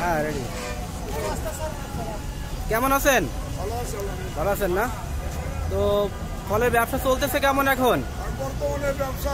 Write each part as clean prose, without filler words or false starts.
হ্যাঁ রেডি। কেমন আছেন? ভালো আছেন না? তো ফলের ব্যবসা চলতেছে কেমন এখন? বর্তমানে ব্যবসা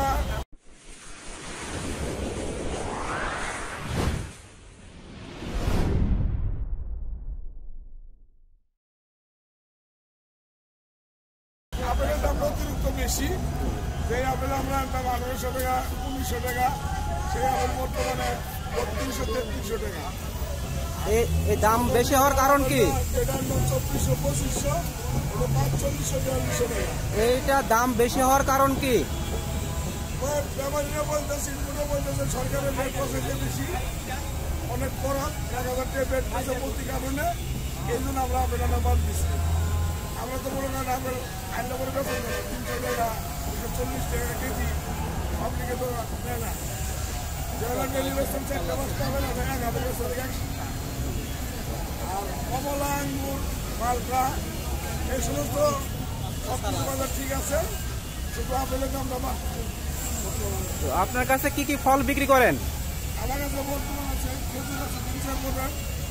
আপেলের দাম অতিরিক্ত বেশি। যে আপেল আমরা আনতাম 1800 টাকা 1900 টাকা, সেই আপেল বর্তমানে 3200-3300 টাকা। এই দাম বেশি হওয়ার কারণ কি? যেটার দাম 2400-2500, ওটা 4500-4200 টাকা। এইটা দাম বেশি হওয়ার কারণ কি? ব্যাপারীরা বলতেছে, বলতেছে সরকারের রেট প্রসেসে বেশি, অনেক করা 1000 টাকা রেট পয়সা প্রতি কারণে, এই জন্য আমরা আপেলটা বাদ দিচ্ছি। আমরা তো বলে না আপেল আইনটা করে বেতন 300 টাকা 240 টাকা কেজি, পাবলিকে তো নেয় না। যারা ডেলি বেতন 4-5টা হবে না, আপেল বেতন 100 টাকা। আর কমলা, আঙ্গুর, মালটা এই সমস্ত সব কিছু বাজার ঠিক আছে, শুধু আপেলের দামটা বাদ। তো আপনার কাছে কি কি ফল বিক্রি করেন? আমার কাছে বর্তমান আছে খেজুর আছে 3-4 প্রকার,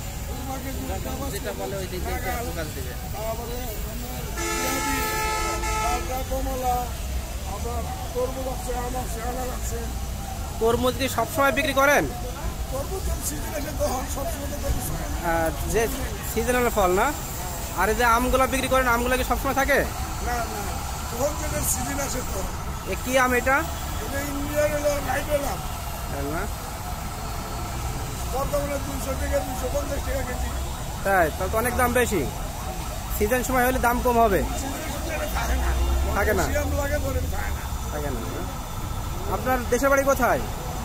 কমলা, আপনার তরমুজ আছে, আম আছে, আনার আছে। তরমুজ কি সবসময় বিক্রি করেন? তরমুজ সিজন এসে তো সবসময় তো যে সিজনাল ফল না? আর এই যে আমগুলো বিক্রি করেন, আমগুলো কি সবসময় থাকে? না না, তখন যেটা সিজন আসে তো। কি আম এটা? ইন্ডিয়ার হলো লাইটের আম না, বর্তমানে 200 টাকা 250 টাকা কেজি। তাই তো অনেক দাম বেশি। সিজন সময় হলে দাম কম হবে। থাকে না, থাকে না। আপনার দেশের বাড়ি কোথায়?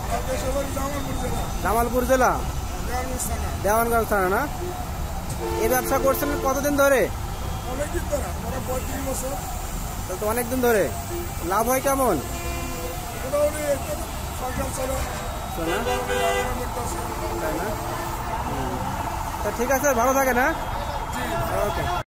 জামালপুর জেলা, দেওয়ানগঞ্জ থানা না? এই ব্যবসা করছেন কতদিন ধরে? অনেকদিন ধরে, 35 বছর। তো অনেকদিন ধরে। লাভ হয় কেমন? তাই না? তা ঠিক আছে, ভালো থাকে না? ওকে।